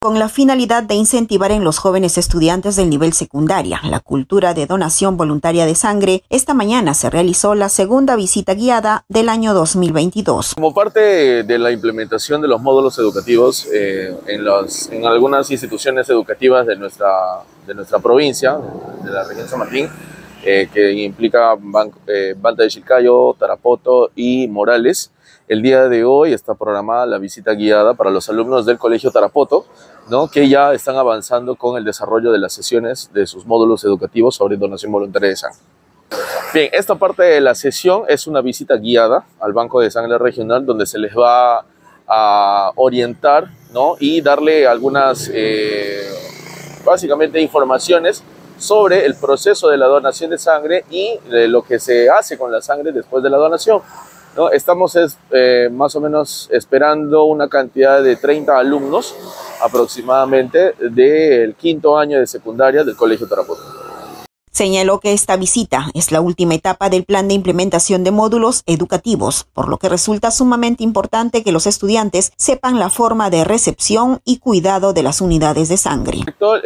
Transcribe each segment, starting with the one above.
Con la finalidad de incentivar en los jóvenes estudiantes del nivel secundaria la cultura de donación voluntaria de sangre, esta mañana se realizó la segunda visita guiada del año 2022. Como parte de la implementación de los módulos educativos en algunas instituciones educativas de nuestra provincia, de la región San Martín, que implica Banta de Chilcayo, Tarapoto y Morales, el día de hoy está programada la visita guiada para los alumnos del Colegio Tarapoto, ¿no?, que ya están avanzando con el desarrollo de las sesiones de sus módulos educativos sobre donación voluntaria de sangre. Bien, esta parte de la sesión es una visita guiada al Banco de Sangre Regional, donde se les va a orientar, ¿no?, y darle algunas, básicamente, informaciones sobre el proceso de la donación de sangre y de lo que se hace con la sangre después de la donación, ¿no? Estamos más o menos esperando una cantidad de 30 alumnos aproximadamente del quinto año de secundaria del Colegio Tarapoto. Señaló que esta visita es la última etapa del plan de implementación de módulos educativos, por lo que resulta sumamente importante que los estudiantes sepan la forma de recepción y cuidado de las unidades de sangre.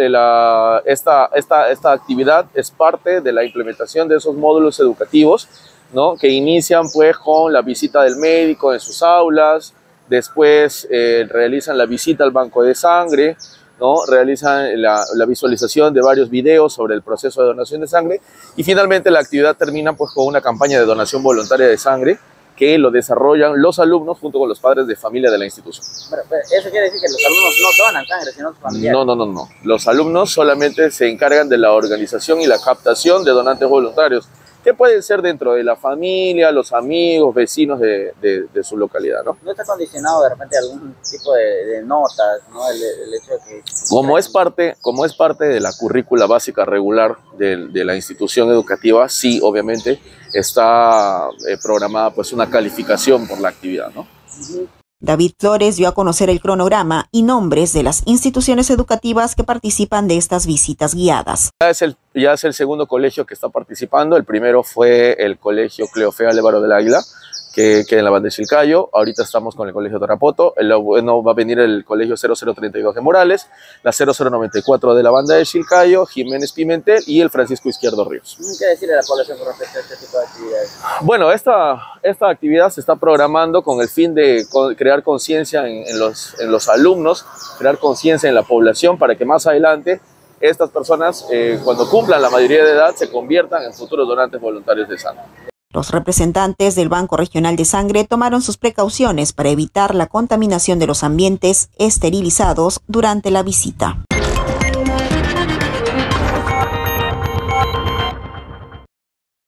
Esta actividad es parte de la implementación de esos módulos educativos, ¿no?, que inician pues con la visita del médico en sus aulas, después realizan la visita al banco de sangre, ¿no?, realizan la visualización de varios videos sobre el proceso de donación de sangre y finalmente la actividad termina pues con una campaña de donación voluntaria de sangre que lo desarrollan los alumnos junto con los padres de familia de la institución. Pero eso quiere decir que los alumnos no donan sangre, sino sus familiares. No. Los alumnos solamente se encargan de la organización y la captación de donantes voluntarios, que pueden ser dentro de la familia, los amigos, vecinos de su localidad, ¿no? ¿No está condicionado de repente algún tipo de notas, ¿no? El hecho de que... Como es parte de la currícula básica regular de la institución educativa, sí, obviamente, está programada pues una calificación por la actividad, ¿no? David Flores dio a conocer el cronograma y nombres de las instituciones educativas que participan de estas visitas guiadas. Ya es el segundo colegio que está participando. El primero fue el Colegio Cleofea Lévaro del Águila, que queda en la Banda de Chilcayo. Ahorita estamos con el Colegio Tarapoto. Bueno, va a venir el Colegio 0032 de Morales, la 0094 de la Banda de Chilcayo, Jiménez Pimentel y el Francisco Izquierdo Ríos. ¿Qué decirle a la población con respecto a este tipo de actividades? Bueno, esta actividad se está programando con el fin de crear conciencia en los alumnos, crear conciencia en la población para que más adelante estas personas, cuando cumplan la mayoría de edad, se conviertan en futuros donantes voluntarios de sangre. Los representantes del Banco Regional de Sangre tomaron sus precauciones para evitar la contaminación de los ambientes esterilizados durante la visita.